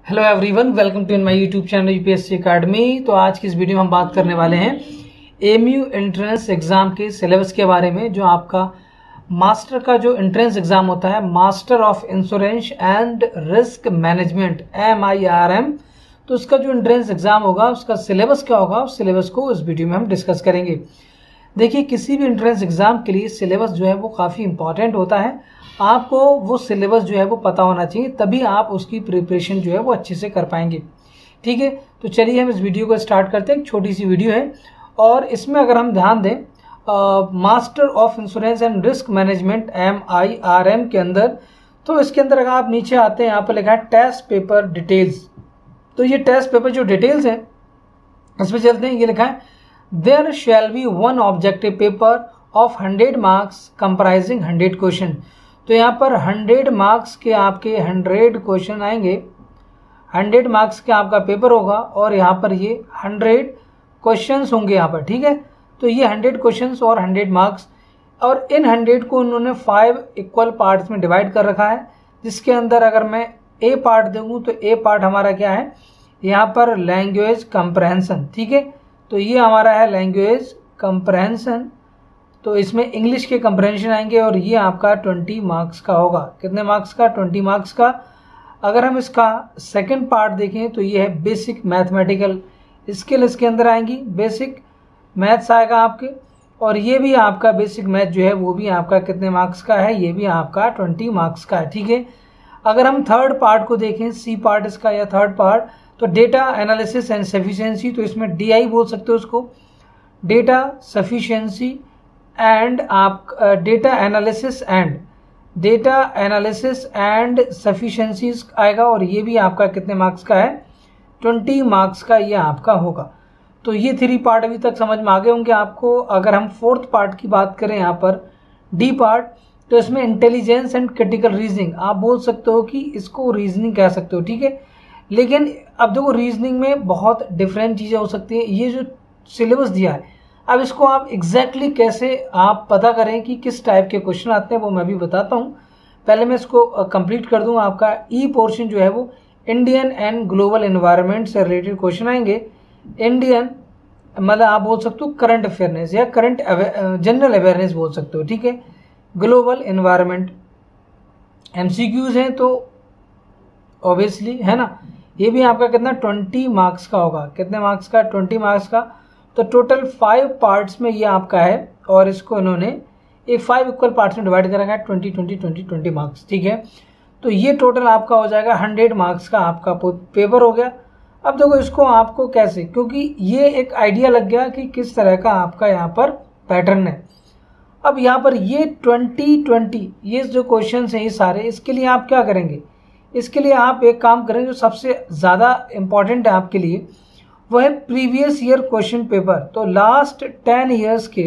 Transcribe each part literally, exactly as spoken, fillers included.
Hello everyone, welcome to my YouTube channel UPSC academy. तो आज की इस वीडियो में हम बात करने वाले हैं एमयू एंट्रेंस एग्जाम के सिलेबस के बारे में। जो आपका मास्टर का जो एंट्रेंस एग्जाम होता है, master of insurance and risk management M I R M, तो उसका जो एंट्रेंस एग्जाम होगा उसका सिलेबस क्या होगा, उस सिलेबस को इस वीडियो में हम डिस्कस करेंगे। देखिए, किसी भी एंट्रेंस एग्जाम के लिए सिलेबस जो है वो काफ़ी इंपॉर्टेंट होता है। आपको वो सिलेबस जो है वो पता होना चाहिए, तभी आप उसकी प्रिपरेशन जो है वो अच्छे से कर पाएंगे। ठीक है, तो चलिए हम इस वीडियो को स्टार्ट करते हैं। एक छोटी सी वीडियो है और इसमें अगर हम ध्यान दें, master of insurance and risk management M I R M के अंदर, तो इसके अंदर अगर आप नीचे आते हैं, यहाँ पर लिखा है टेस्ट पेपर डिटेल्स। तो ये टेस्ट पेपर जो डिटेल्स है इसमें चलते हैं। ये लिखा है there shall be one objective paper of hundred marks comprising hundred question. तो यहाँ पर हंड्रेड मार्क्स के आपके हंड्रेड क्वेश्चन आएंगे, हंड्रेड मार्क्स के आपका पेपर होगा और यहाँ पर ये हंड्रेड क्वेश्चंस होंगे यहाँ पर। ठीक है, तो ये हंड्रेड क्वेश्चंस और हंड्रेड मार्क्स, और इन हंड्रेड को उन्होंने फाइव इक्वल पार्ट्स में डिवाइड कर रखा है, जिसके अंदर अगर मैं ए पार्ट दूंगी तो ए पार्ट हमारा क्या है, यहाँ पर लैंग्वेज कंप्रहेंशन। ठीक है, तो ये हमारा है लैंग्वेज कंप्रहेंशन, तो इसमें इंग्लिश के कंप्रहेंशन आएंगे और ये आपका ट्वेंटी मार्क्स का होगा। कितने मार्क्स का? ट्वेंटी मार्क्स का। अगर हम इसका सेकंड पार्ट देखें तो ये है बेसिक मैथमेटिकल स्किल, इसके अंदर आएंगी, बेसिक मैथ्स आएगा आपके, और ये भी आपका बेसिक मैथ जो है वो भी आपका कितने मार्क्स का है, ये भी आपका ट्वेंटी मार्क्स का है। ठीक है, अगर हम थर्ड पार्ट को देखें, सी पार्ट इसका या थर्ड पार्ट, तो डेटा एनालिसिस एंड सफिशिएंसी, तो इसमें डी आई बोल सकते हो उसको, डेटा सफिशिएंसी एंड आप data analysis and data analysis and sufficiencies आएगा, और ये भी आपका कितने मार्क्स का है, ट्वेंटी मार्क्स का ये आपका होगा। तो ये थ्री पार्ट अभी तक समझ में आ गए होंगे आपको। अगर हम फोर्थ पार्ट की बात करें, यहाँ पर डी पार्ट, तो इसमें इंटेलिजेंस एंड क्रिटिकल रीजनिंग, आप बोल सकते हो कि इसको रीजनिंग कह सकते हो। ठीक है, लेकिन अब देखो रीजनिंग में बहुत डिफरेंट चीज़ें हो सकती हैं। ये जो सिलेबस दिया है, अब इसको आप एग्जैक्टली exactly कैसे आप पता करें कि किस टाइप के क्वेश्चन आते हैं, वो मैं भी बताता हूँ। पहले मैं इसको कंप्लीट कर दूँ। आपका ई पोर्शन जो है वो इंडियन एंड ग्लोबल एनवायरनमेंट से रिलेटेड क्वेश्चन आएंगे। इंडियन मतलब आप बोल सकते हो करंट अफेयरनेस या करंट जनरल अवेयरनेस बोल सकते हो। ठीक है, ग्लोबल एनवायरनमेंट एमसीक्यूज हैं, तो ऑब्वियसली है ना, ये भी आपका कितना ट्वेंटी मार्क्स का होगा। कितने मार्क्स का? ट्वेंटी मार्क्स का। तो टोटल फाइव पार्ट्स में ये आपका है, और इसको इन्होंने एक फाइव इक्वल पार्ट्स में डिवाइड कर रखा है, twenty twenty twenty twenty marks. ठीक है, तो ये टोटल आपका हो जाएगा हंड्रेड मार्क्स का आपका पेपर हो गया। अब देखो इसको आपको कैसे, क्योंकि ये एक आइडिया लग गया कि किस तरह का आपका यहाँ पर पैटर्न है। अब यहाँ पर ये ट्वेंटी ट्वेंटी ये जो क्वेश्चन हैं ये सारे, इसके लिए आप क्या करेंगे, इसके लिए आप एक काम करें जो सबसे ज़्यादा इम्पॉर्टेंट है आपके लिए, वो है प्रीवियस ईयर क्वेश्चन पेपर। तो लास्ट टेन इयर्स के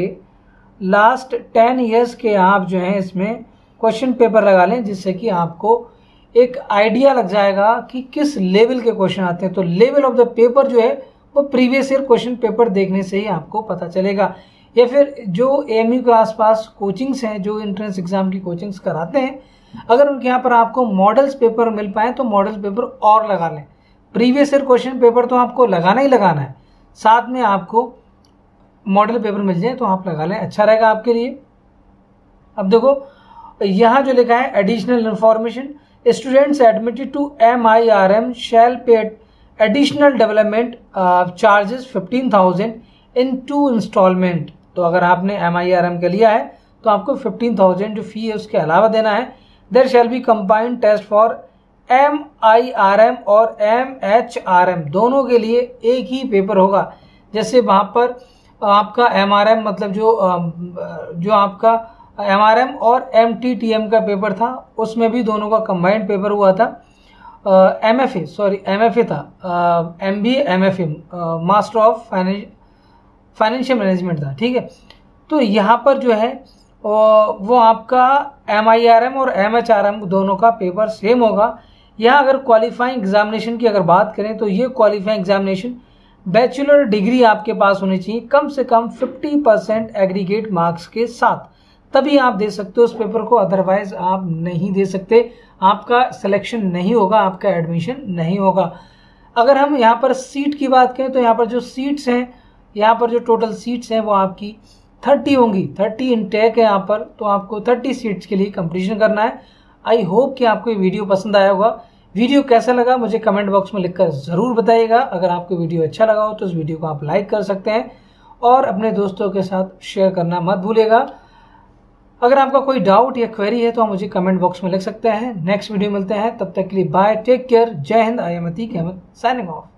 लास्ट टेन इयर्स के आप जो हैं इसमें क्वेश्चन पेपर लगा लें, जिससे कि आपको एक आइडिया लग जाएगा कि किस लेवल के क्वेश्चन आते हैं। तो लेवल ऑफ द पेपर जो है वो प्रीवियस ईयर क्वेश्चन पेपर देखने से ही आपको पता चलेगा। या फिर जो एएमयू के आसपास कोचिंग्स हैं, जो एंट्रेंस एग्जाम की कोचिंग्स कराते हैं, अगर उनके यहाँ पर आपको मॉडल्स पेपर मिल पाए तो मॉडल्स पेपर और लगा लें। प्रीवियस ईयर क्वेश्चन पेपर तो आपको लगाना ही लगाना है, साथ में आपको मॉडल पेपर मिल जाए तो आप लगा लें, अच्छा रहेगा आपके लिए। अब देखो यहाँ जो लिखा है additional information, students admitted to M I R M shall pay additional development charges fifteen thousand in two installment. तो अगर आपने एम आई आर एम का लिया है तो आपको फिफ्टीन थाउजेंड जो फी है उसके अलावा देना है। There shall be combined test for M I R M और एम एच आर एम, दोनों के लिए एक ही पेपर होगा। जैसे वहाँ पर आपका एम आर एम मतलब जो जो आपका एम आर एम और एम टी टी एम का पेपर था, उसमें भी दोनों का कंबाइंड पेपर हुआ था। M F A sorry M F A था, M B M F A master of financial management था। ठीक है, तो यहाँ पर जो है वो आपका एम आई आर एम और एम एच आर एम दोनों का पेपर सेम होगा। यहाँ अगर क्वालिफाइंग एग्जामिनेशन की अगर बात करें तो ये क्वालिफाइंग एग्जामिनेशन बैचलर डिग्री आपके पास होनी चाहिए, कम से कम फिफ्टी परसेंट एग्रीगेट मार्क्स के साथ, तभी आप दे सकते हो उस पेपर को, अदरवाइज आप नहीं दे सकते। आपका सिलेक्शन नहीं होगा, आपका एडमिशन नहीं होगा। अगर हम यहाँ पर सीट की बात करें तो यहाँ पर जो सीट्स हैं, यहाँ पर जो टोटल सीट्स हैं वो आपकी थर्टी होंगी। थर्टी इनटेक है यहाँ पर, तो आपको थर्टी सीट्स के लिए कंपटीशन करना है। आई होप कि आपको ये वीडियो पसंद आया होगा। वीडियो कैसा लगा मुझे कमेंट बॉक्स में लिखकर ज़रूर बताइएगा। अगर आपको वीडियो अच्छा लगा हो तो इस वीडियो को आप लाइक कर सकते हैं और अपने दोस्तों के साथ शेयर करना मत भूलिएगा। अगर आपका कोई डाउट या क्वेरी है तो आप मुझे कमेंट बॉक्स में लिख सकते हैं। नेक्स्ट वीडियो मिलते हैं, तब तक के लिए बाय, टेक केयर, जय Hind. I am Atiq Ahmed signing of.